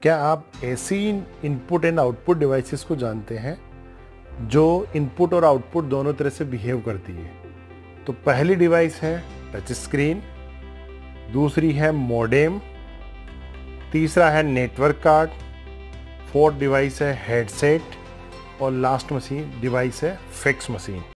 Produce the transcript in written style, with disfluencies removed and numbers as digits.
क्या आप ऐसी इनपुट एंड आउटपुट डिवाइसेस को जानते हैं जो इनपुट और आउटपुट दोनों तरह से बिहेव करती है? तो पहली डिवाइस है टच स्क्रीन, दूसरी है मॉडेम, तीसरा है नेटवर्क कार्ड, फोर्थ डिवाइस है हेडसेट और लास्ट मशीन डिवाइस है फैक्स मशीन।